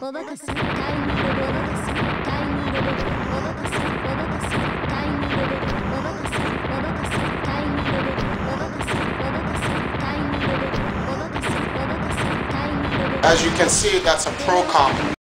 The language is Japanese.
As you can see, that's a pro comp.